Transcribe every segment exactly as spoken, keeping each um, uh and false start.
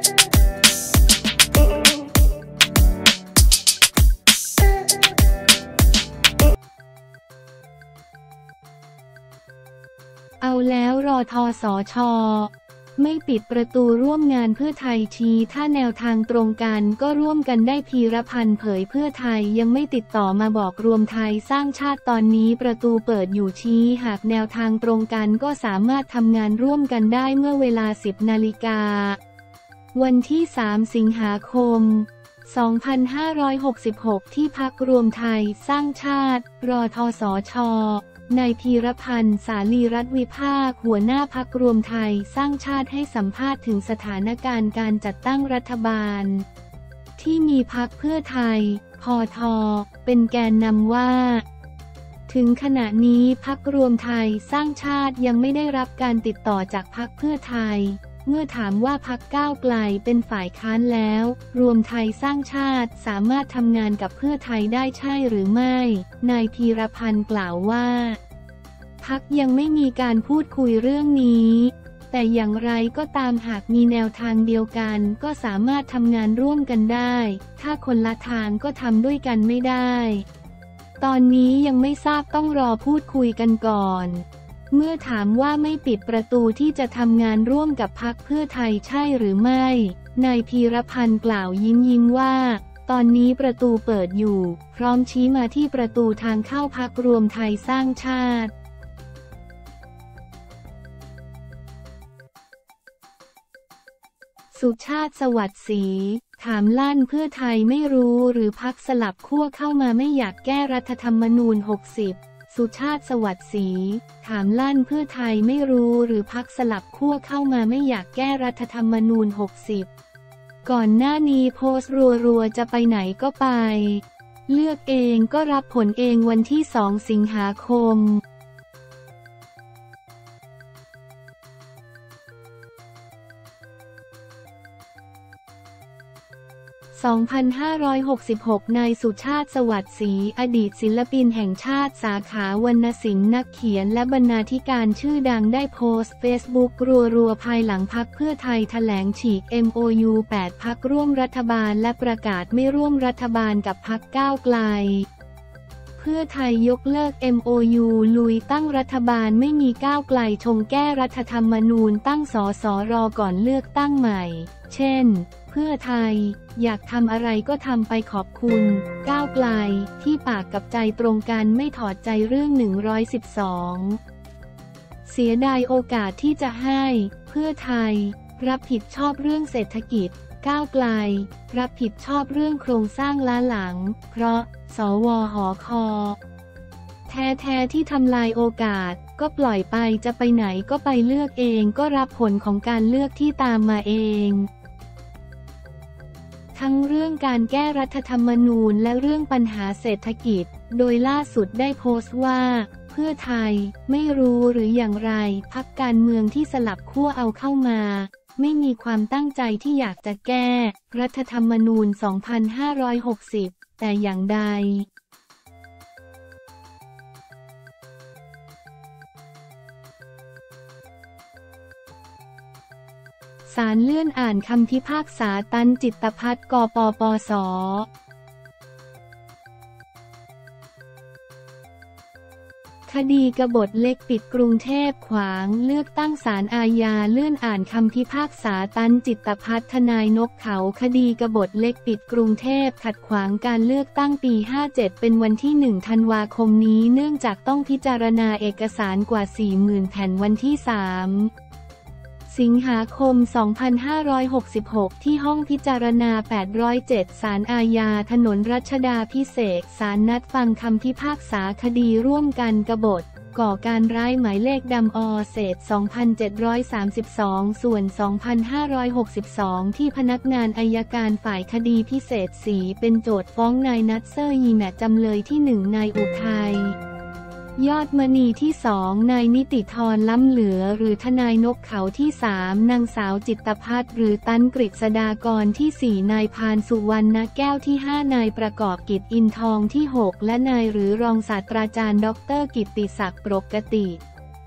เอาแล้วรอ ทสช.ไม่ปิดประตูร่วมงานเพื่อไทยชี้ถ้าแนวทางตรงกันก็ร่วมกันได้พีรพันธ์เผยเพื่อไทยยังไม่ติดต่อมาบอกรวมไทยสร้างชาติตอนนี้ประตูเปิดอยู่ชี้หากแนวทางตรงกันก็สามารถทำงานร่วมกันได้เมื่อเวลา สิบนาฬิกาวันที่สามสิงหาคมสองพันห้าร้อยหกสิบหกที่พรรครวมไทยสร้างชาติรอ ทสช.นายพีรพันธ์สาลีรัตน์วิภาคหัวหน้าพรรครวมไทยสร้างชาติให้สัมภาษณ์ถึงสถานการณ์การจัดตั้งรัฐบาลที่มีพรรคเพื่อไทยพท.เป็นแกนนำว่าถึงขณะนี้พรรครวมไทยสร้างชาติยังไม่ได้รับการติดต่อจากพรรคเพื่อไทยเมื่อถามว่าพรรคก้าวไกลเป็นฝ่ายค้านแล้วรวมไทยสร้างชาติสามารถทำงานกับเพื่อไทยได้ใช่หรือไม่นายพีรพันธ์กล่าวว่าพรรคยังไม่มีการพูดคุยเรื่องนี้แต่อย่างไรก็ตามหากมีแนวทางเดียวกันก็สามารถทำงานร่วมกันได้ถ้าคนละทางก็ทำด้วยกันไม่ได้ตอนนี้ยังไม่ทราบต้องรอพูดคุยกันก่อนเมื่อถามว่าไม่ปิดประตูที่จะทำงานร่วมกับพรรคเพื่อไทยใช่หรือไม่นายพีรพันธ์กล่าวยิ้มยิ้มว่าตอนนี้ประตูเปิดอยู่พร้อมชี้มาที่ประตูทางเข้าพรรครวมไทยสร้างชาติสุชาติสวัสดิ์ศรีถามลั่นเพื่อไทยไม่รู้หรือพรรคสลับขั้วเข้ามาไม่อยากแก้รัฐธรรมนูญหกสิบสุชาติสวัสดิ์ศรีถามลั่นเพื่อไทยไม่รู้หรือพรรคสลับขั้วเข้ามาไม่อยากแก้รัฐธรรมนูญหกสิบก่อนหน้านี้โพสต์รัวๆจะไปไหนก็ไปเลือกเองก็รับผลเองวันที่สองสิงหาคมสองพันห้าร้อยหกสิบหก นายสุชาติสวัสดิ์ศรีอดีตศิลปินแห่งชาติสาขาวรรณศิลป์นักเขียนและบรรณาธิการชื่อดังได้โพสต์เฟซบุ๊กรัวๆภายหลังพรรคเพื่อไทยแถลงฉีก เอ็ม โอ ยู แปด พรรคร่วมรัฐบาลและประกาศไม่ร่วมรัฐบาลกับพรรคก้าวไกลเพื่อไทยยกเลิก เอ็ม โอ ยู ลุยตั้งรัฐบาลไม่มีก้าวไกลชงแก้รัฐธรรมนูญตั้งสสรก่อนเลือกตั้งใหม่เช่นเพื่อไทยอยากทำอะไรก็ทำไปขอบคุณก้าวไกลที่ปากกับใจตรงกันไม่ถอดใจเรื่องหนึ่งร้อยสิบสองเสียดายโอกาสที่จะให้เพื่อไทยรับผิดชอบเรื่องเศรษฐกิจก้าวไกลรับผิดชอบเรื่องโครงสร้างล้าหลังเพราะสวหค.แท้ๆที่ทำลายโอกาสก็ปล่อยไปจะไปไหนก็ไปเลือกเองก็รับผลของการเลือกที่ตามมาเองทั้งเรื่องการแก้รัฐธรรมนูญและเรื่องปัญหาเศรษฐกิจโดยล่าสุดได้โพสต์ว่าเพื่อไทยไม่รู้หรืออย่างไรพรรคการเมืองที่สลับขั้วเอาเข้ามาไม่มีความตั้งใจที่อยากจะแก้รัฐธรรมนูญ สองพันห้าร้อยหกสิบ แต่อย่างใดศาลเลื่อนอ่านคำพิพากษาตันจิตรพัฒน์ กปปส.คดีกบฏเล็กปิดกรุงเทพขวางเลือกตั้งศาลอาญาเลื่อนอ่านคำพิพากษาตันจิตรพัฒน์ทนายนกเขาคดีกบฏเล็กปิดกรุงเทพขัดขวางการเลือกตั้งปีห้าเจ็ดเป็นวันที่หนึ่งธันวาคมนี้เนื่องจากต้องพิจารณาเอกสารกว่า สี่หมื่น แผ่นวันที่สามสิงหาคม สองพันห้าร้อยหกสิบหก ที่ห้องพิจารณา แปดศูนย์เจ็ด ศาลอาญาถนนรัชดาภิเษกศาลนัดฟังคำพิพากษาคดีร่วมกันกบฏก่อการร้ายหมายเลขดำอเศษ สองพันเจ็ดร้อยสามสิบสอง ส่วน สองพันห้าร้อยหกสิบสอง ที่พนักงานอัยการฝ่ายคดีพิเศษสีเป็นโจทก์ฟ้องนายนัทเซอร์ยีแมจำเลยที่หนึ่งนายอุทัยยอดมณีที่สองนายนิติธรล้ำเหลือหรือทนายนกเขาที่สามนางสาวจิตรพัฒน์หรือตันกฤษฎากรที่สี่นายพานสุวรรณแก้วที่ห้านายประกอบกิจอินทองที่หกและนายหรือรองศาสตราจารย์ด็อกเตอร์กิตติศักดิ์ปกติ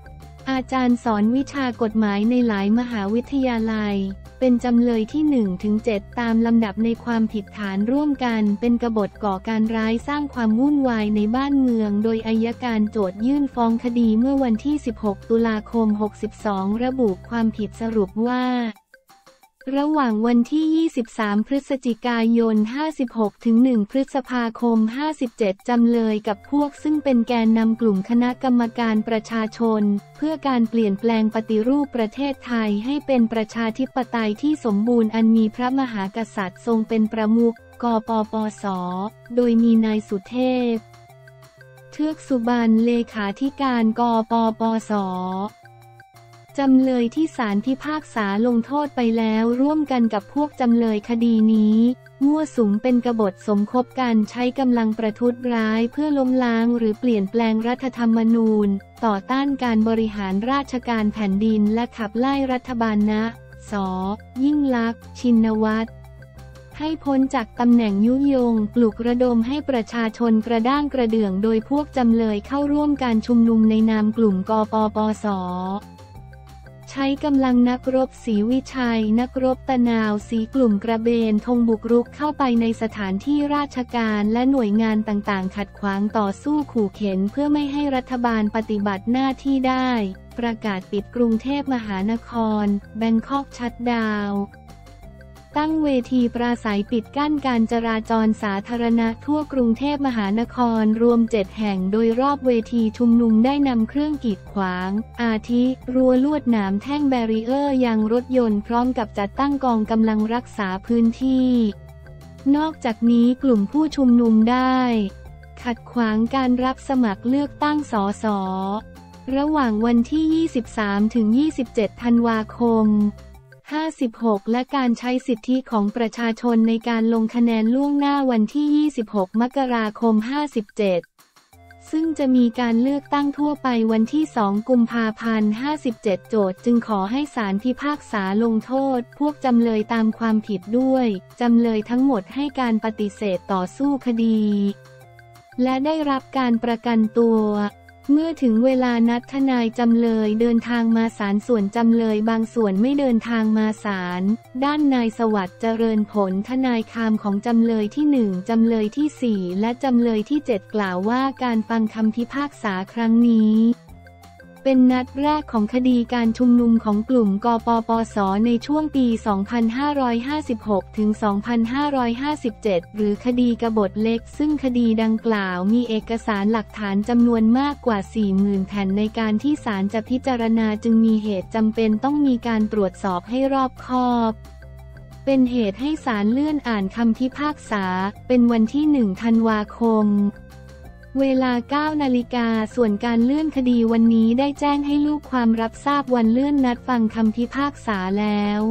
อาจารย์สอนวิชากฎหมายในหลายมหาวิทยาลัยเป็นจำเลยที่ หนึ่งถึงเจ็ด ตามลำดับในความผิดฐานร่วมกันเป็นกบฏก่อการร้ายสร้างความวุ่นวายในบ้านเมืองโดยอัยการโจทยื่นฟ้องคดีเมื่อวันที่ สิบหก ตุลาคม หกสิบสอง ระบุความผิดสรุปว่าระหว่างวันที่ ยี่สิบสาม พฤศจิกายน ห้าสิบหก ถึง หนึ่ง พฤษภาคม ห้าสิบเจ็ด จำเลยกับพวกซึ่งเป็นแกนนำกลุ่มคณะกรรมการประชาชนเพื่อการเปลี่ยนแปลงปฏิรูปประเทศไทยให้เป็นประชาธิปไตยที่สมบูรณ์อันมีพระมหากษัตริย์ทรงเป็นประมุข กปปส โดยมีนายสุเทพ เทือกสุบรรณ เลขาธิการ กปปสจำเลยที่ศาลพิพากษาลงโทษไปแล้วร่วมกันกับพวกจำเลยคดีนี้มั่วสุมเป็นกบฏสมคบกันใช้กำลังประทุษร้ายเพื่อล้มล้างหรือเปลี่ยนแปลงรัฐธรรมนูญต่อต้านการบริหารราชการแผ่นดินและขับไล่รัฐบาลณ ส.ยิ่งลักษณ์ ชินวัตรให้พ้นจากตำแหน่งยุยงปลุกระดมให้ประชาชนกระด้างกระเดื่องโดยพวกจำเลยเข้าร่วมการชุมนุมในนามกลุ่มกปปสใช้กำลังนักรบศรีวิชัยนักรบตะนาวสีกลุ่มกระเบนธงบุกรุกเข้าไปในสถานที่ราชการและหน่วยงานต่างๆขัดขวางต่อสู้ขู่เข็นเพื่อไม่ให้รัฐบาลปฏิบัติหน้าที่ได้ประกาศปิดกรุงเทพมหานครแบงคอกชัตดาวน์ตั้งเวทีปราศัยปิดกั้นการจราจรสาธารณะทั่วกรุงเทพมหานครรวมเจ็ดแห่งโดยรอบเวทีชุมนุมได้นำเครื่องกีดขวางอาทิรั้วลวดหนามแท่งแบรีเออร์ยังรถยนต์พร้อมกับจัดตั้งกองกำลังรักษาพื้นที่นอกจากนี้กลุ่มผู้ชุมนุมได้ขัดขวางการรับสมัครเลือกตั้งสสระหว่างวันที่ ยี่สิบสาม ถึง ยี่สิบเจ็ด ธันวาคมห้าสิบหกและการใช้สิทธิของประชาชนในการลงคะแนนล่วงหน้าวันที่ ยี่สิบหก มกราคม ห้าสิบเจ็ด ซึ่งจะมีการเลือกตั้งทั่วไปวันที่ สอง กุมภาพันธ์ ห้าสิบเจ็ด โจทก์จึงขอให้ศาลพิพากษาลงโทษพวกจำเลยตามความผิดด้วยจำเลยทั้งหมดให้การปฏิเสธต่อสู้คดีและได้รับการประกันตัวเมื่อถึงเวลานัดทนายจำเลยเดินทางมาศาลส่วนจำเลยบางส่วนไม่เดินทางมาศาลด้านนายสวัสดิ์เจริญผลทนายความของจำเลยที่หนึ่งจำเลยที่สี่และจำเลยที่เจ็ดกล่าวว่าการฟังคำพิพากษาครั้งนี้เป็นนัดแรกของคดีการชุมนุมของกลุ่มกปปสในช่วงปี สองพันห้าร้อยห้าสิบหก ถึง สองพันห้าร้อยห้าสิบเจ็ด หรือคดีกบฏเล็กซึ่งคดีดังกล่าวมีเอกสารหลักฐานจำนวนมากกว่า สี่หมื่น แผ่นในการที่ศาลจะพิจารณาจึงมีเหตุจำเป็นต้องมีการตรวจสอบให้รอบคอบเป็นเหตุให้ศาลเลื่อนอ่านคำพิพากษาเป็นวันที่ หนึ่ง ธันวาคมเวลา เก้า นาฬิกาส่วนการเลื่อนคดีวันนี้ได้แจ้งให้ลูกความรับทราบวันเลื่อนนัดฟังคำพิพากษาแล้ว